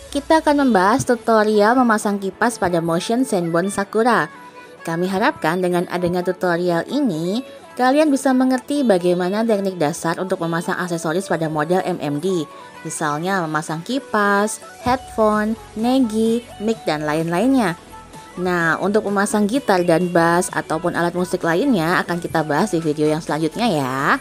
kita akan membahas tutorial memasang kipas pada Motion Senbon Sakura. Kami harapkan dengan adanya tutorial ini, kalian bisa mengerti bagaimana teknik dasar untuk memasang aksesoris pada model MMD. Misalnya memasang kipas, headphone, negi, mic, dan lain-lainnya. Nah, untuk memasang gitar dan bass ataupun alat musik lainnya akan kita bahas di video yang selanjutnya ya.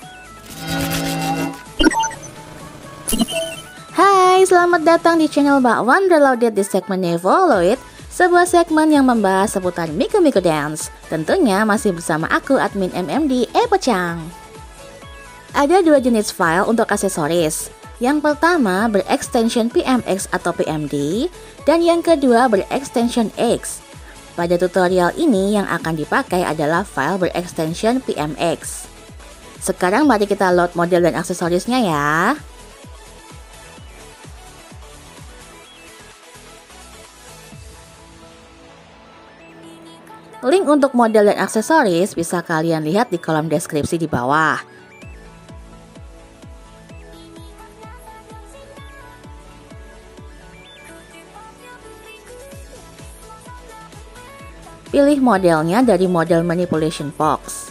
Hai, selamat datang di channel Bakwan Reloaded di segmen Evoluit, sebuah segmen yang membahas seputar Miku Miku Dance. Tentunya masih bersama aku, admin MMD, Epo Chang. Ada dua jenis file untuk aksesoris. Yang pertama berextension PMX atau PMD, dan yang kedua berextension X. Pada tutorial ini yang akan dipakai adalah file berextension PMX. Sekarang mari kita load model dan aksesorisnya ya. Link untuk model dan aksesoris bisa kalian lihat di kolom deskripsi di bawah. Pilih modelnya dari model manipulation box.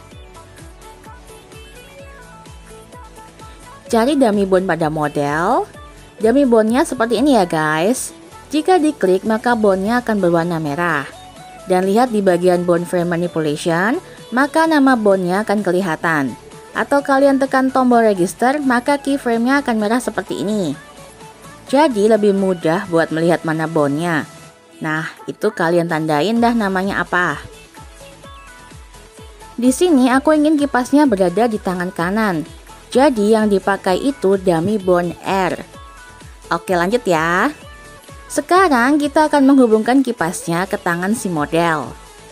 Cari dummy bone pada model. Dummy bone-nya seperti ini ya guys. Jika diklik maka bone-nya akan berwarna merah. Dan lihat di bagian bone frame manipulation, maka nama bone-nya akan kelihatan. Atau kalian tekan tombol register, maka keyframe-nya akan merah seperti ini. Jadi lebih mudah buat melihat mana bone-nya. Nah, itu kalian tandain dah namanya apa. Di sini aku ingin kipasnya berada di tangan kanan. Jadi yang dipakai itu dummy bone R. Oke, lanjut ya. Sekarang kita akan menghubungkan kipasnya ke tangan si model.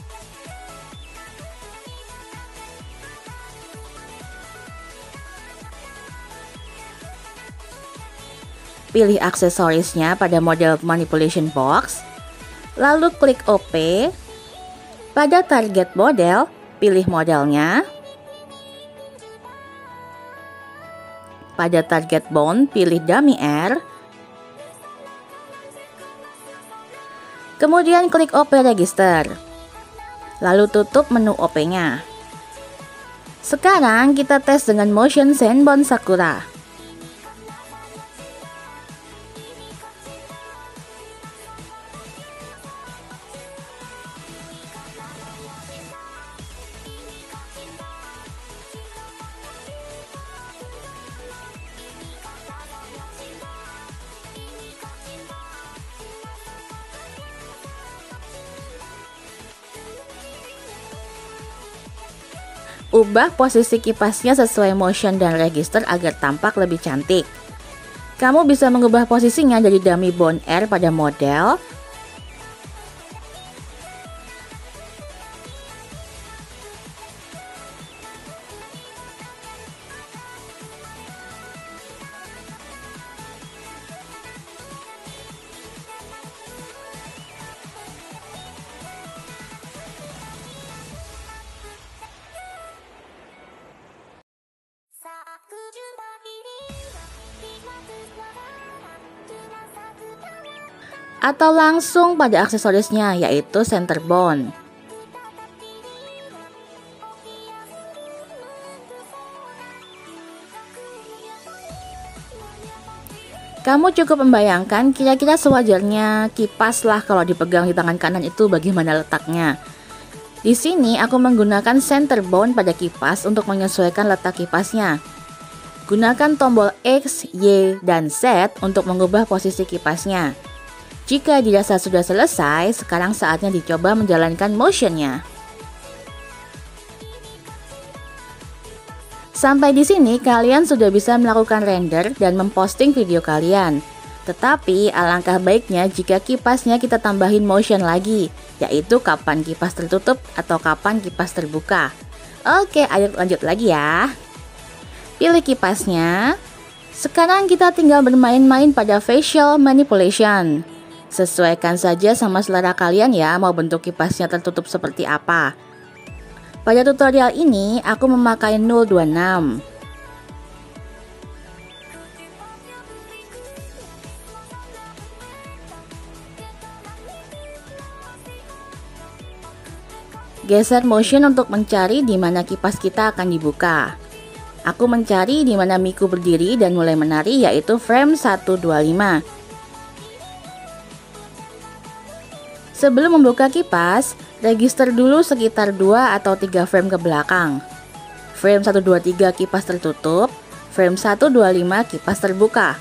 Pilih aksesorisnya pada model manipulation box. Lalu klik OP. Pada target model, pilih modelnya. Pada target bone, pilih dummy R. Kemudian klik OP register. Lalu tutup menu OP-nya. Sekarang kita tes dengan Motion Senbon Sakura. Ubah posisi kipasnya sesuai motion dan register agar tampak lebih cantik. Kamu bisa mengubah posisinya dari dummy bone R pada model, atau langsung pada aksesorisnya yaitu center bone. Kamu cukup membayangkan kira-kira sewajarnya kipas lah kalau dipegang di tangan kanan itu bagaimana letaknya. Di sini aku menggunakan center bone pada kipas untuk menyesuaikan letak kipasnya. Gunakan tombol X, Y, dan Z untuk mengubah posisi kipasnya. Jika dirasa sudah selesai, sekarang saatnya dicoba menjalankan motionnya. Sampai di sini kalian sudah bisa melakukan render dan memposting video kalian. Tetapi alangkah baiknya jika kipasnya kita tambahin motion lagi, yaitu kapan kipas tertutup atau kapan kipas terbuka. Oke, ayo lanjut lagi ya. Pilih kipasnya. Sekarang kita tinggal bermain-main pada facial manipulation. Sesuaikan saja sama selera kalian ya, mau bentuk kipasnya tertutup seperti apa. Pada tutorial ini aku memakai 026. Geser motion untuk mencari di mana kipas kita akan dibuka. Aku mencari di mana Miku berdiri dan mulai menari, yaitu frame 125. Sebelum membuka kipas, register dulu sekitar 2 atau 3 frame ke belakang. Frame 123 kipas tertutup, frame 125 kipas terbuka.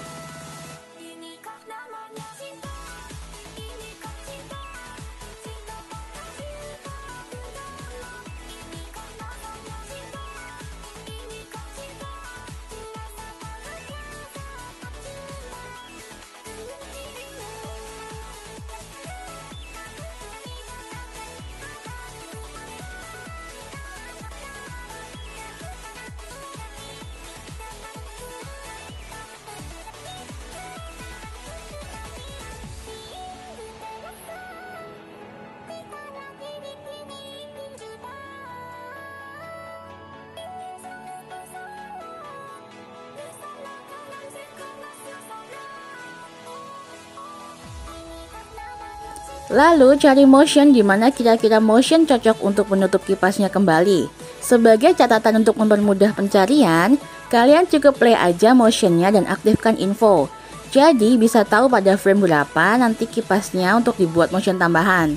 Lalu cari motion di mana kira-kira motion cocok untuk menutup kipasnya kembali. Sebagai catatan untuk mempermudah pencarian, kalian cukup play aja motionnya dan aktifkan info. Jadi bisa tahu pada frame berapa nanti kipasnya untuk dibuat motion tambahan.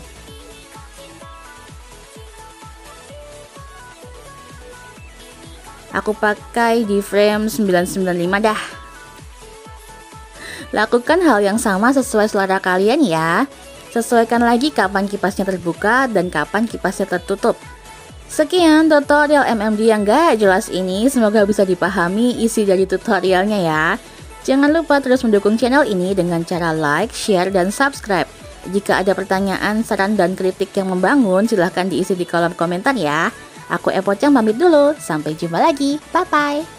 Aku pakai di frame 995 dah. Lakukan hal yang sama sesuai selera kalian ya. Sesuaikan lagi kapan kipasnya terbuka dan kapan kipasnya tertutup. Sekian tutorial MMD yang gak jelas ini, semoga bisa dipahami isi dari tutorialnya ya. Jangan lupa terus mendukung channel ini dengan cara like, share, dan subscribe. Jika ada pertanyaan, saran, dan kritik yang membangun, silahkan diisi di kolom komentar ya. Aku Epocang pamit dulu, sampai jumpa lagi, bye-bye.